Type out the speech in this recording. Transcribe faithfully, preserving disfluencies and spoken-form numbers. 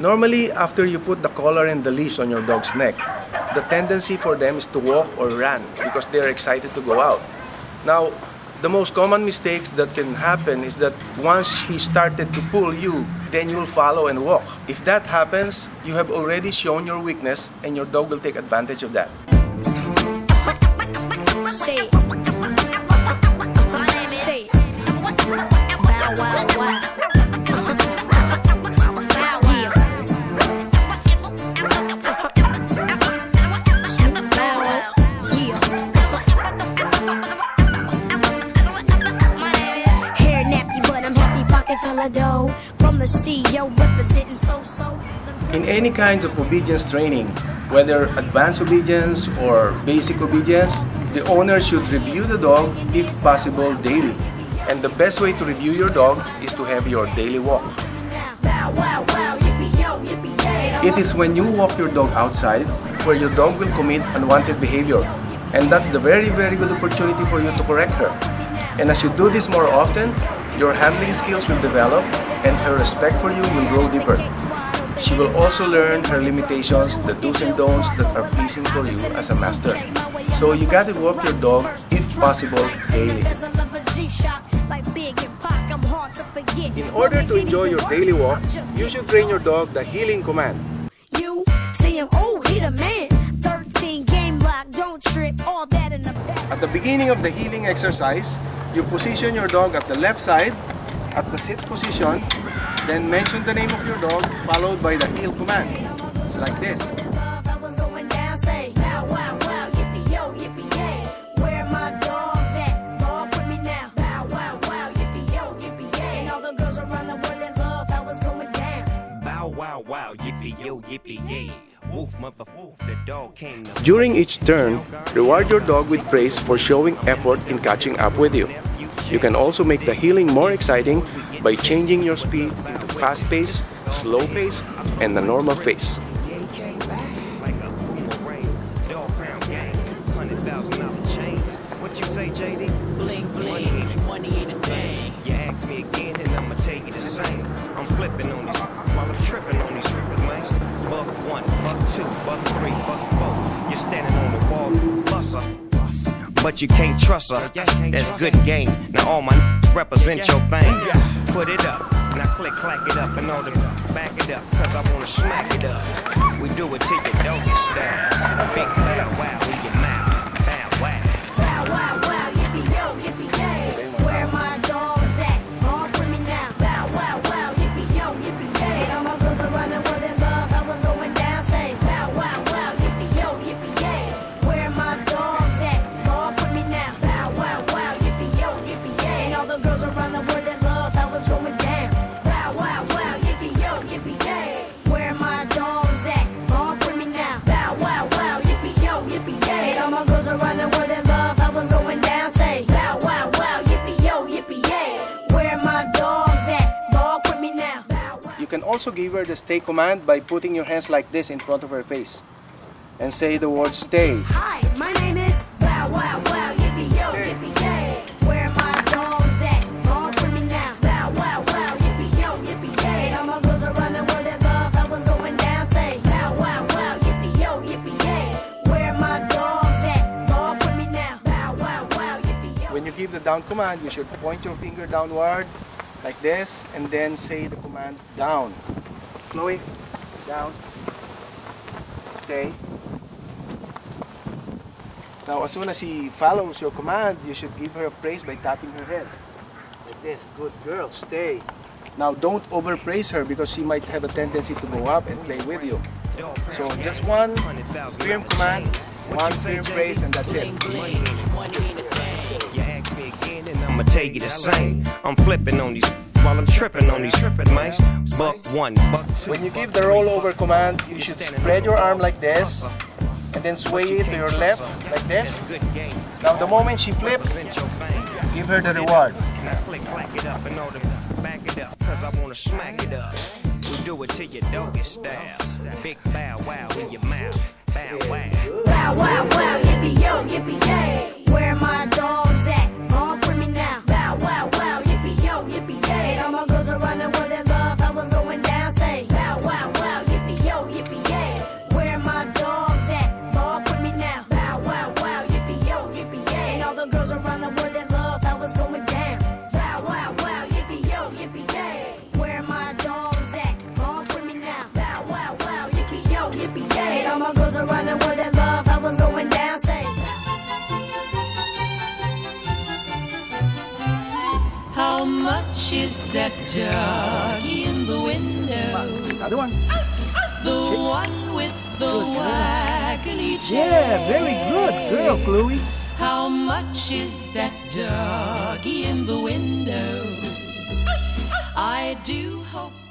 Normally, after you put the collar and the leash on your dog's neck, the tendency for them is to walk or run because they are excited to go out. Now, the most common mistakes that can happen is that once he started to pull you, then you'll follow and walk. If that happens, you have already shown your weakness and your dog will take advantage of that. Say it. My name is Say it. Bow wow wow. From the C E O representing so-so. In any kinds of obedience training, whether advanced obedience or basic obedience, the owner should review the dog, if possible, daily. And the best way to review your dog is to have your daily walk. It is when you walk your dog outside where your dog will commit unwanted behavior. And that's the very, very good opportunity for you to correct her. And as you do this more often, your handling skills will develop and her respect for you will grow deeper. She will also learn her limitations, the do's and don'ts that are pleasing for you as a master. So you got to walk your dog, if possible, daily. In order to enjoy your daily walk, you should train your dog the heeling command. You saying, oh, he the man. thirteen game lock, don't trip, all that in the back. At the beginning of the heeling exercise, you position your dog at the left side, at the sit position, then mention the name of your dog, followed by the heel command. It's like this. During each turn, reward your dog with praise for showing effort in catching up with you. You can also make the heeling more exciting by changing your speed into fast pace, slow pace, and the normal pace. But you can't trust her, that's good game. Now all my represent your thing. Put it up, now click, clack it up and all the back it up, cause I wanna smack it up. We do it to your doggy style. Big bow wow in your mouth. Bow wow. Bow wow wow, yippee yo, yippee yay. Where my dogs at? All for me now. Bow wow wow, yippee yo, yippee yay. And all my girls are running with their love. I was going down, say bow wow wow, yippee yo, yippee yay. Where my dogs at? All for me now. Bow wow wow, yippee yo, yippee yay. And all the girls are running with their love. I was going down. Bow wow wow, yippee yo, yippee yay. Where my dogs at? All for me now. Bow wow wow, yippee yo, yippee yay. And all my girls are running with their love. I was going down, say bow wow wow, yippee yo, yippee yay. Where my dogs at? All for me now. You can also give her the stay command by putting your hands like this in front of her face and say the word stay. Hi, my name is Bow Wow Wow, yippee yo, yippee yay. Where my dogs at? All for me now. Bow Wow Wow, yippee yo, yippee yay. All my girls are running with their love. I was going down, say Bow Wow Wow, yippee yo, yippee yay. Where my dogs at? All for me now. Bow Wow Wow, yippee yo. When you give the down command, you should point your finger downward like this and then say the command down. Chloe, down. Stay. Now, as soon as she follows your command, you should give her a praise by tapping her head. Like this. Good girl, stay. Now, don't overpraise her because she might have a tendency to go up and play with you. So, just one firm command, one firm praise, and that's it. I'ma tell you the same. I'm flipping on these while I'm tripping on these tripping mice. Buck one, buck two. When you give the rollover command, you should spread your arm like this and then sway it to your left like this. Now the moment she flips, give her the reward. Click, clack it up and all the back it up, cause I wanna smack it up. We do it to your doggy style. Big bow wow in your mouth. Bow wow. Bow wow wow, yippee yo, yippee yay. Where my dogs at? All for me now. Bow wow wow, yippee yo, yippee yay. And all my girls are running with their love. I was going down, say bow wow wow. my girls around the world that love how was going down. Say, how much is that doggy in the window? Another one. The one with the waggly tail. Yeah, very good girl, Chloe. How much is that doggy in the window? I do hope